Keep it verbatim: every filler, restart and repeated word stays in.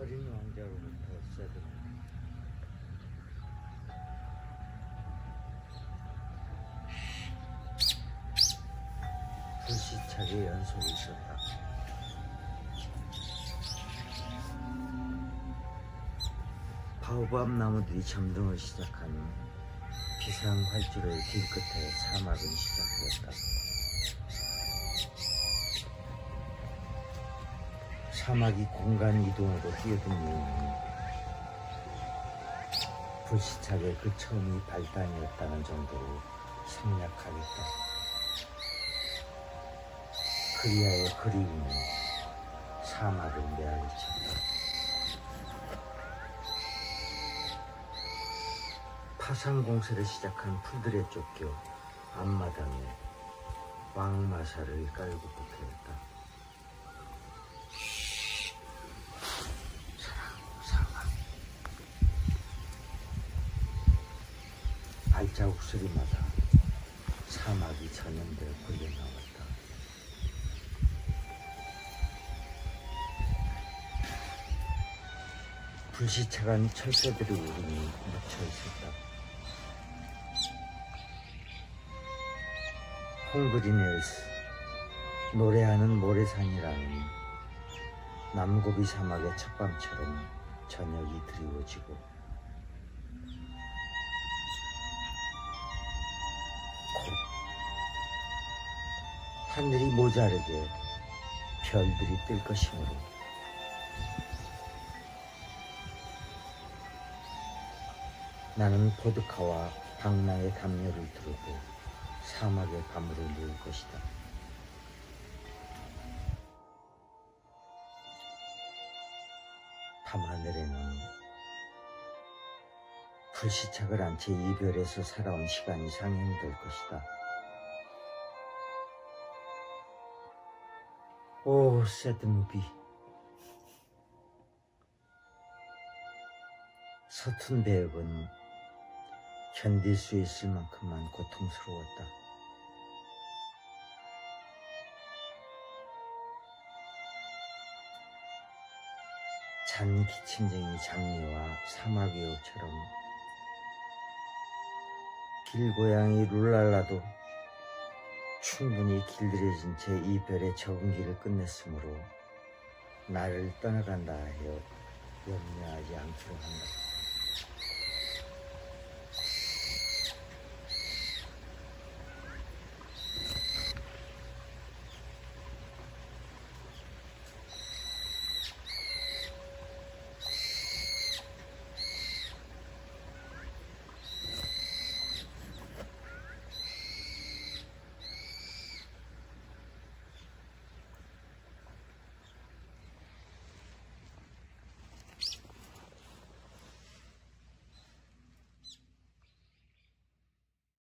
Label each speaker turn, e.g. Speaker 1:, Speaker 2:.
Speaker 1: 어린 왕자로부터 세든 불시착의 연속이 있었다. 바오밥 나무들이 점등을 시작한 비상활주로의 길끝에 사막은 시작되었다. 사막이 공간 이동으로 뛰어든 이유는 불시착의 그 처음이 발단이었다는 정도로 생략하겠다. 그리하여 그리움은 사막을 메아리쳤다. 파상공세를 시작한 풀들에 쫓겨 앞마당에 왕마사를 깔고 복해했다. 사막. 발자국 소리마다 사막이 전염되어 걸려나왔다. 불시착한 철새들의 울음이 묻혀있었다. 홍그리넬스, 노래하는 모래산이라는 남고비 사막의 첫밤처럼 저녁이 드리워지고 곧 하늘이 모자르게 별들이 뜰 것이므로 나는 보드카와 방랑의 담요를 두르고 사막의 밤으로 누울 것이다. 밤하늘에는 불시착을 한 채 이별에서 살아온 시간이 상영될 것이다. 오, 새드무비. 서툰 배역은 견딜 수 있을 만큼만 고통스러웠다. 잔 기침쟁이 장미와 사막의 옷처럼 길고양이 룰랄라도 충분히 길들여진 채 이 별의 적은 길을 끝냈으므로 나를 떠나간다 하여 염려하지 않기로 한다.